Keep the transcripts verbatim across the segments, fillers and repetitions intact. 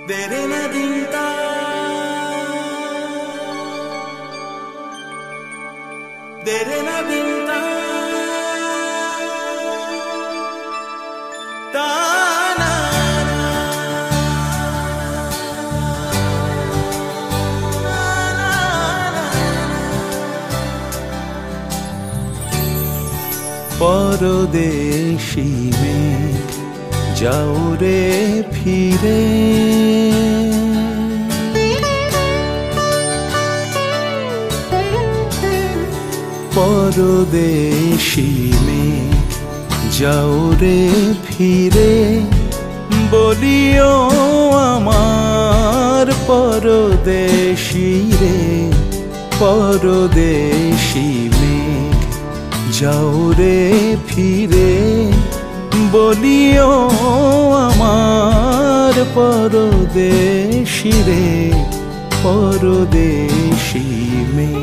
Dere na dinta, dere na dinta, ta na na, na na na. परदेशी में जाओ रे फिरे परदेशी में जाओ रे फिरे बोलियो आमार परदेशी रे परदेशी में जाओ रे फिरे बोलियो आमार परदेशी रे परदेशी में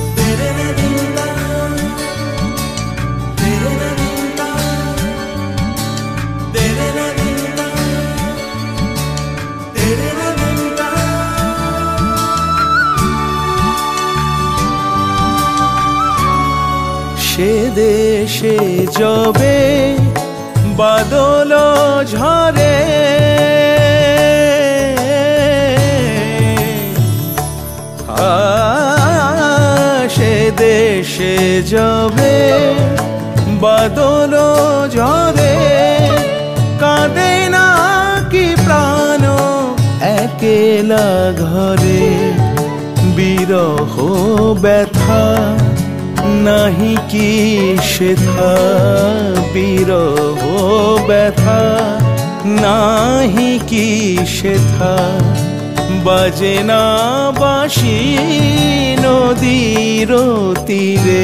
সে দেশে যবে বাদল ঝরে সে দেশে যবে বাদল ঝরে কাঁদে না কি প্রাণ একেলা ঘরে বিরহ ব্যথা নাহি কি সেথা বিরহ ব্যথা নাহি কি সেথা বাজে না বাঁশি নদীর তীরে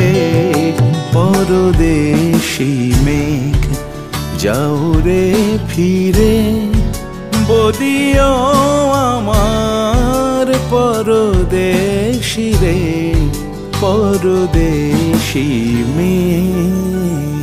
পরদেশী মেঘ যাও রে ফিরে বলিও আমার পরদেশী রে परदेशी में।